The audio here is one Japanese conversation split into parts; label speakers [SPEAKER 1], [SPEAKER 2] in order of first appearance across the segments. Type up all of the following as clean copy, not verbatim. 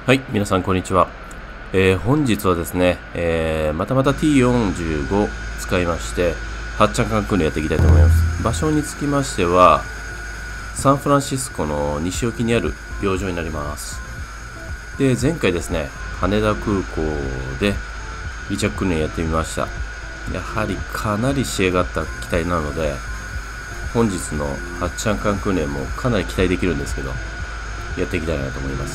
[SPEAKER 1] はい、皆さんこんにちは。本日はですね、またまた T45 使いまして、はっちゃんカンクンでやっていきたいと思います。場所につきましては、サンフランシスコの西沖にある洋上になります。で、前回ですね、羽田空港で離着訓練やってみました。やはりかなり仕上がった機体なので、本日のはっちゃんカン訓練もかなり期待できるんですけど、やっていきたいなと思います。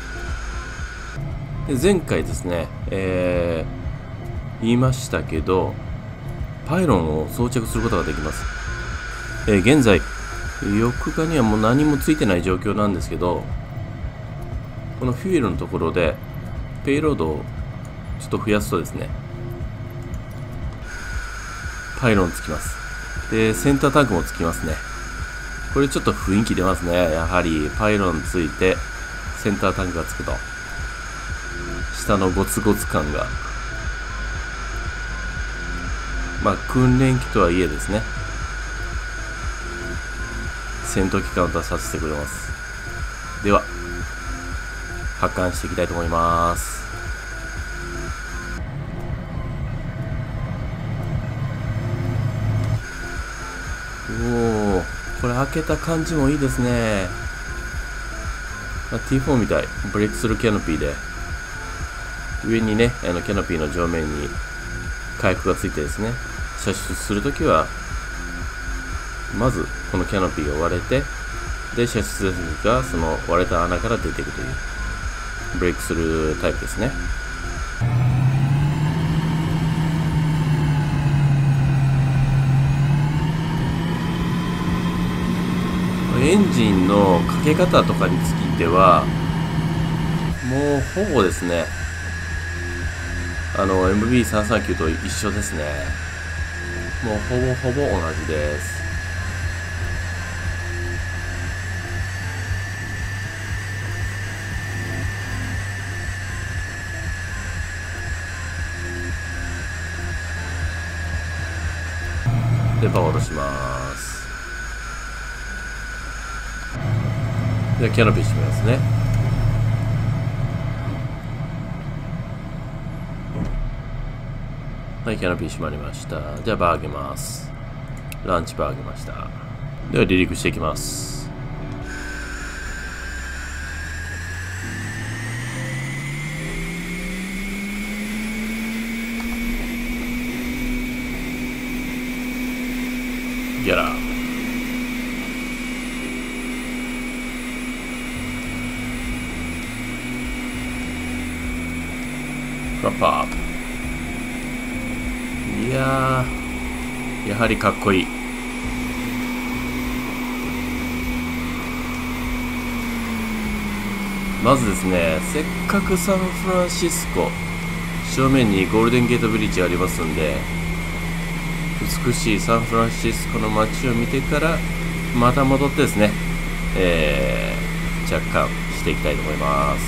[SPEAKER 1] で前回ですね、言いましたけど、パイロンを装着することができます。現在、翼下にはもう何もついてない状況なんですけど、このフューエルのところで、ペイロードをちょっと増やすとですね、パイロンつきます。で、センタータンクもつきますね。これちょっと雰囲気出ますね。やはりパイロンついて、センタータンクがつくと。下のゴツゴツ感が、訓練機とはいえですね、戦闘機感を出させてくれます。では発艦していきたいと思います。おお、これ開けた感じもいいですね。T4 みたい。ブレイクスルーキャノピーで上にね、キャノピーの上面に火薬がついてですね、射出するときはまずこのキャノピーが割れて、で射出するときがその割れた穴から出ていくというブレイクスルータイプですね。エンジンのかけ方とかについてはもうほぼですね、MB339 と一緒ですね。もうほぼ同じです。で、バーを落とします。で、キャノピー閉めますね。はい、キャノピー閉まりました。じゃあバー上げます。ランチバー上げました。では離陸していきます。ギャラフラッパー。いやー、やはりかっこいい。まずですね、せっかくサンフランシスコ正面にゴールデンゲートブリッジがありますんで、美しいサンフランシスコの街を見てからまた戻ってですね、着艦していきたいと思います。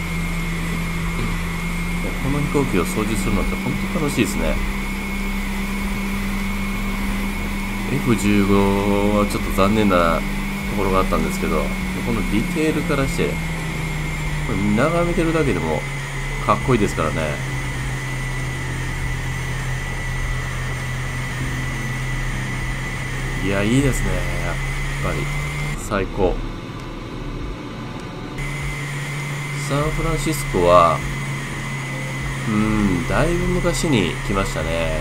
[SPEAKER 1] この飛行機を操縦するのって本当楽しいですね。F15 はちょっと残念なところがあったんですけど、このディテールからしてこれ眺めてるだけでもかっこいいですからね。いや、いいですね。やっぱり最高。サンフランシスコはだいぶ昔に来ましたね。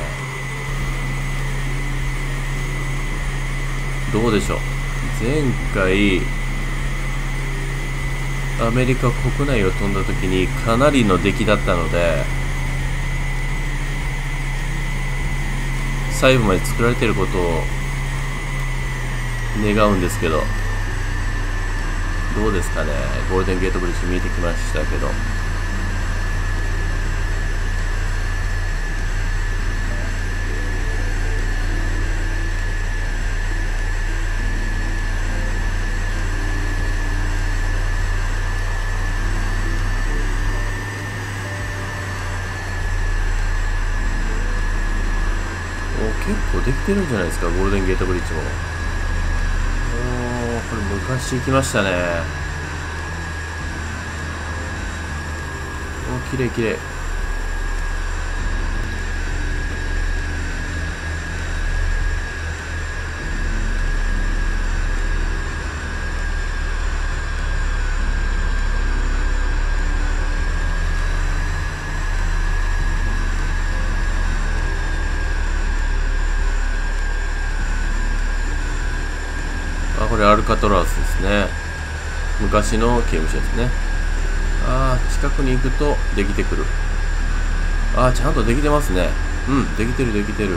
[SPEAKER 1] どうでしょう。前回アメリカ国内を飛んだ時にかなりの出来だったので、細部まで作られていることを願うんですけど、どうですかね。ゴールデンゲートブリッジ見えてきましたけど、結構できてるんじゃないですか、ゴールデンゲートブリッジも。これ昔行きましたね。 お、きれいきれい。あ、これアルカトラスですね。昔の刑務所ですね。ああ、近くに行くとできてくる。ああ、ちゃんとできてますね。うん、できてるできてる。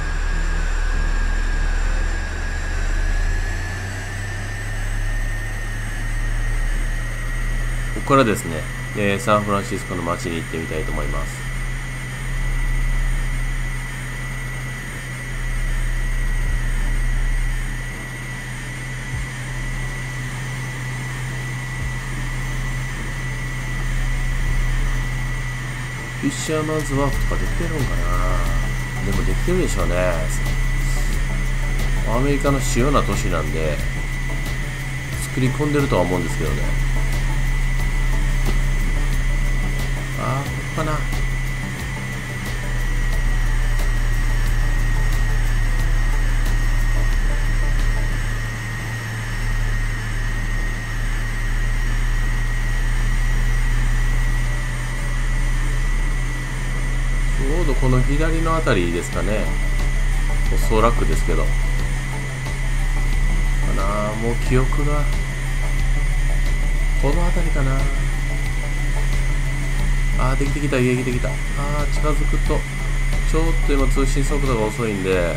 [SPEAKER 1] ここからですね、サンフランシスコの街に行ってみたいと思います。フィッシャーマンズワーフとかできてるんかな。でもできてるでしょうね。アメリカの主要な都市なんで作り込んでるとは思うんですけどね。ああ、ここかな。ちょうどこの左のあたりですかね。おそらくですけど。かな、もう記憶が。このあたりかな。ああ、できてきた、できてきた。ああ、近づくと、ちょっと今通信速度が遅いんで、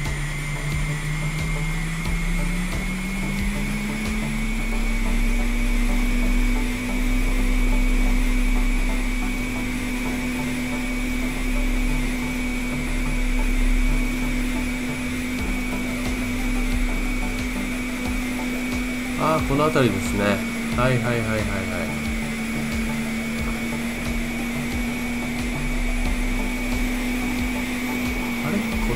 [SPEAKER 1] ああ、この辺りですね。はいはいはいはいはい。あれこっ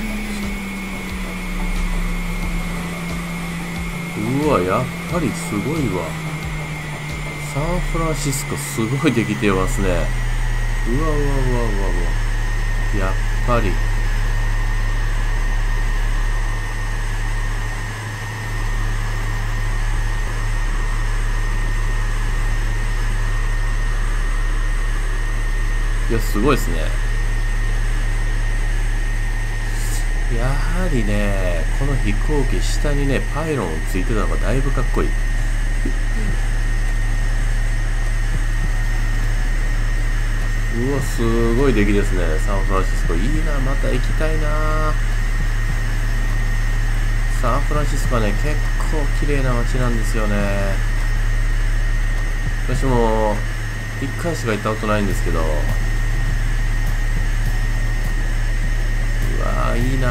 [SPEAKER 1] ち。うわ、やっぱりすごいわ。サンフランシスコすごいできてますね。うわうわうわうわうわ。やっぱり。いや、すごいですね。やはりね、この飛行機下にね、パイロンついてたのがだいぶかっこいい。うわ、すごい出来ですね。サンフランシスコ。いいな、また行きたいな。サンフランシスコはね、結構綺麗な街なんですよね。私も、一回しか行ったことないんですけど、うわー、いいな。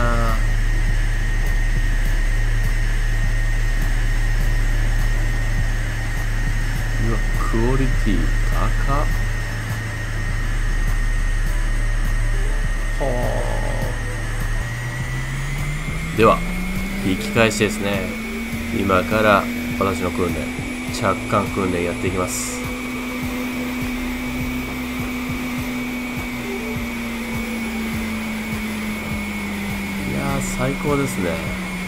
[SPEAKER 1] うわ、クオリティ高っ。では引き返しですね。今から私の訓練、着艦訓練やっていきます。いやー、最高ですね。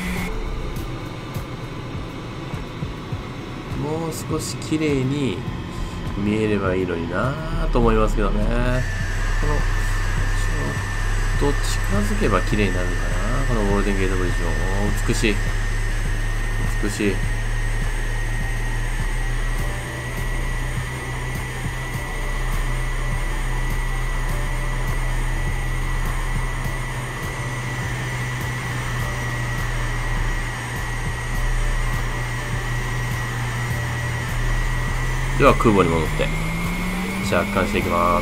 [SPEAKER 1] もう少し綺麗に見えればいいのになーと思いますけどね。このちょっと近づけば綺麗になるのかな、このゴールデンゲートブリッジも。美しい美しい。では空母に戻って着艦していきます。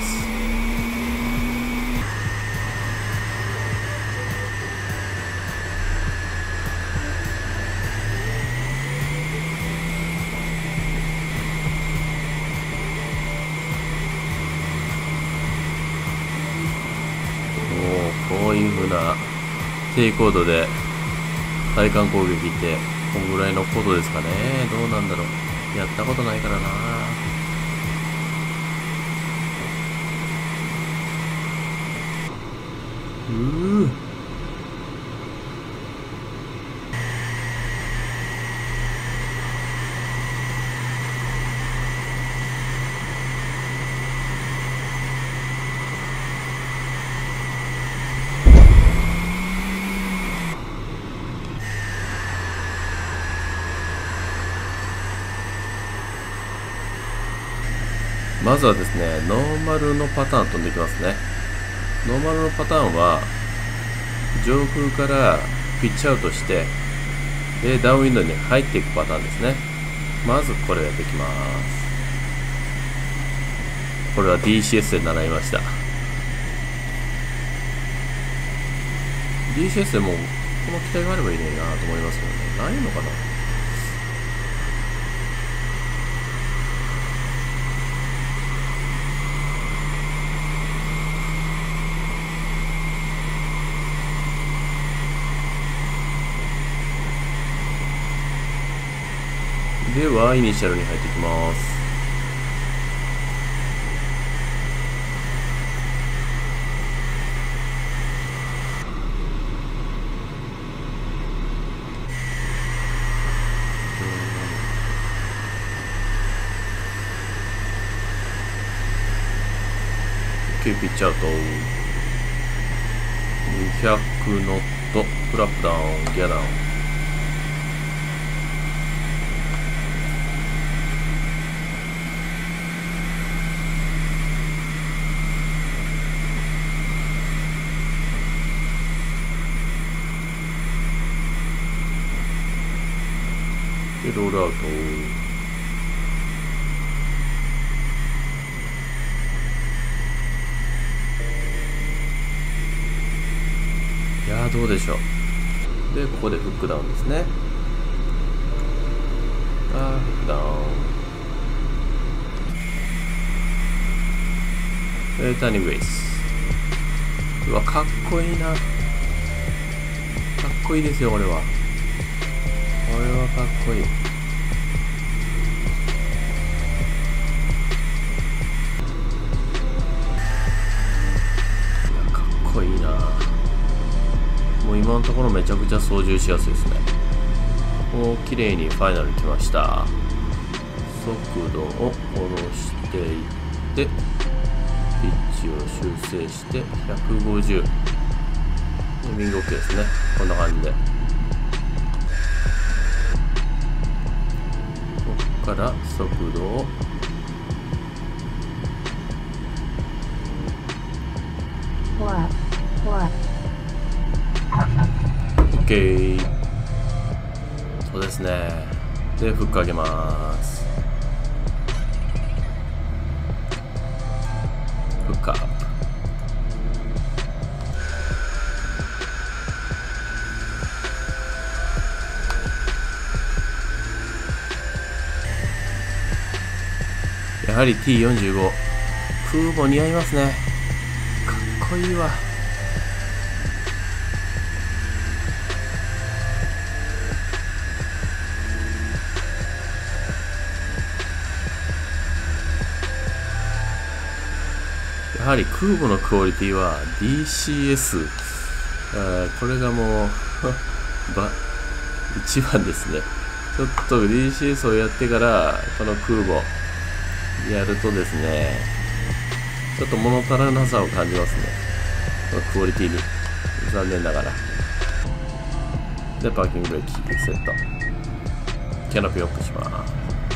[SPEAKER 1] こういう風な低高度で対艦攻撃ってこんぐらいの高度ですかね。どうなんだろう、やったことないからな。 まずはですね、ノーマルのパターン飛んでいきますね。ノーマルのパターンは、上空からピッチアウトして、で、ダウンウィンドウに入っていくパターンですね。まずこれをやっていきます。これは DCS で習いました。DCS でも、この機体があればいいのになと思いますけどね。ないのかな。では、イニシャルに入っていきます。OK、ピッチアウト。200ノット、フラップダウン、ギアダウン。で、ロールアウト。いやー、どうでしょう。で、ここでフックダウンですね。フックダウン。ターニングベース。うわ、かっこいいな。かっこいいですよ、これは。これはかっこいい。かっこいいな。もう今のところめちゃくちゃ操縦しやすいですね。もう綺麗にファイナル来ました。速度を下ろしていって、ピッチを修正して150。ウィング OK ですね。こんな感じで。から速度をOK。そうですね。で、フック上げます。フックアップ。やはり T45 空母似合いますね。かっこいいわ。やはり空母のクオリティは DCS、これがもう一番ですね。ちょっと DCS をやってからこの空母やるとですね、ちょっと物足らなさを感じますね。このクオリティに。残念ながら。で、パーキングブレーキセット。キャノピーオフします。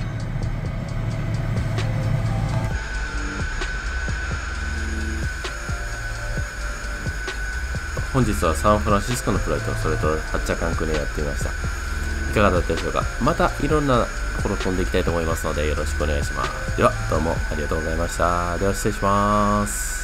[SPEAKER 1] 本日はサンフランシスコのフライト、それと発着関空でやってみました。いかがだったでしょうか。またいろんなところ飛んでいきたいと思いますので、よろしくお願いします。では、どうもありがとうございました。では、失礼します。